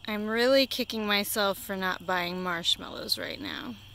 I'm really kicking myself for not buying marshmallows right now.